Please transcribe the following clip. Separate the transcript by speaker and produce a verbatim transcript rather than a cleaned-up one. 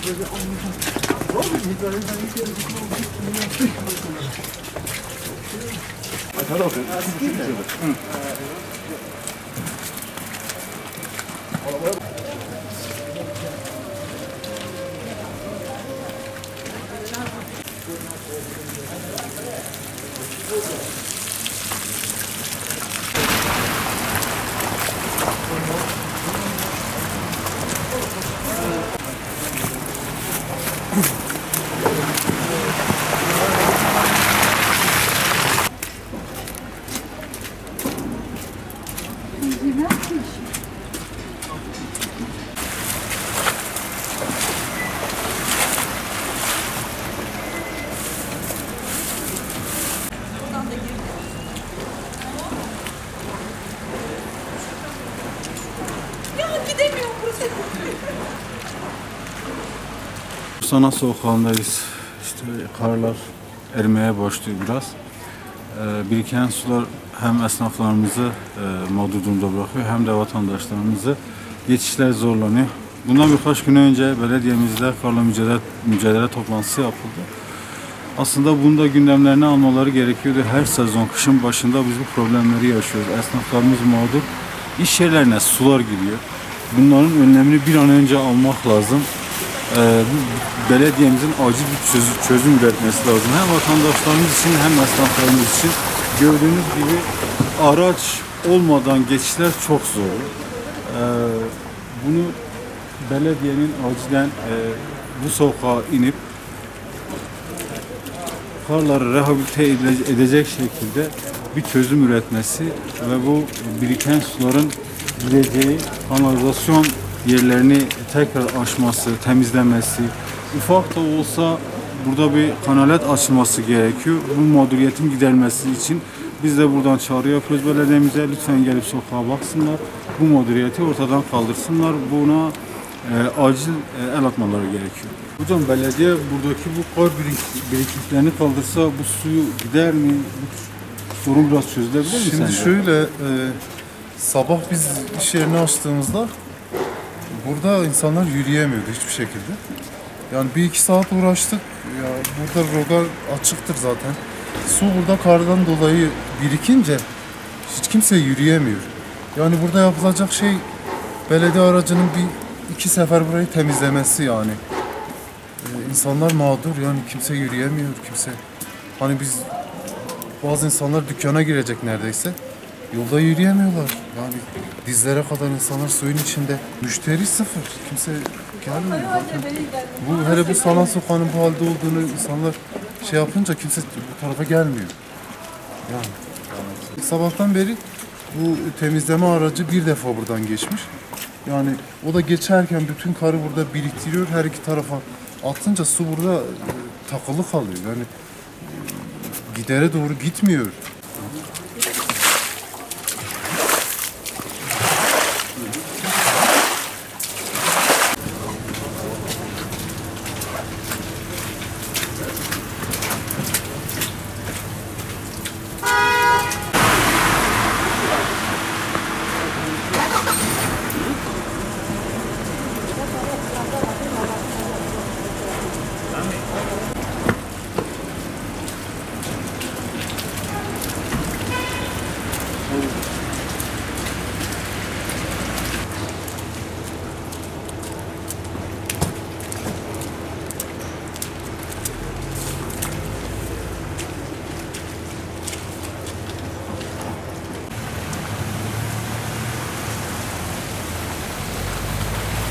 Speaker 1: Sana sokağındayız. İşte karlar erimeye başlıyor biraz. Ee, biriken sular hem esnaflarımızı e, mağdur durumda bırakıyor hem de vatandaşlarımızı geçişler zorlanıyor. Bundan birkaç gün önce belediyemizde karla mücadele, mücadele toplantısı yapıldı. Aslında bunu da gündemlerine almaları gerekiyordu. Her sezon kışın başında biz bu problemleri yaşıyoruz. Esnaflarımız mağdur. İş yerlerine sular giriyor. Bunların önlemini bir an önce almak lazım. Ee, belediyemizin acil bir çözüm, çözüm üretmesi lazım. Hem vatandaşlarımız için hem esnaflarımız için. Gördüğünüz gibi araç olmadan geçişler çok zor. Ee, bunu belediyenin acilen e, bu sokağa inip karları rehabilite edecek şekilde bir çözüm üretmesi ve bu biriken suların gideceği kanalizasyon yerlerini tekrar açması, temizlemesi, ufak da olsa burada bir kanalet açılması gerekiyor. Bu mağduriyetin giderilmesi için biz de buradan çağrı yapıyoruz belediyemize. Lütfen gelip sokağa baksınlar, bu mağduriyeti ortadan kaldırsınlar. Buna e, acil e, el atmaları gerekiyor. Hocam belediye buradaki bu kar birikiklerini kaldırsa bu suyu gider mi? Bu sorun biraz çözülebilir mi
Speaker 2: Şimdi
Speaker 1: sence?
Speaker 2: şöyle, e, sabah biz iş yerini açtığımızda burada insanlar yürüyemiyordu hiçbir şekilde. Yani bir iki saat uğraştık. Ya burada rogar açıktır zaten. Su burada kardan dolayı birikince hiç kimse yürüyemiyor. Yani burada yapılacak şey belediye aracının bir iki sefer burayı temizlemesi yani. Ee, insanlar mağdur yani kimse yürüyemiyor kimse. Hani biz bazı insanlar dükkana girecek neredeyse. Yolda yürüyemiyorlar. Yani dizlere kadar insanlar suyun içinde. Müşteri sıfır. Kimse gelmiyor zaten. Bu hele bu Salan Sokağı'nın bu halde olduğunu insanlar şey yapınca kimse bu tarafa gelmiyor. Yani sabahtan beri bu temizleme aracı bir defa buradan geçmiş. Yani o da geçerken bütün karı burada biriktiriyor. Her iki tarafa atınca su burada e, takılı kalıyor. Yani e, gidere doğru gitmiyor.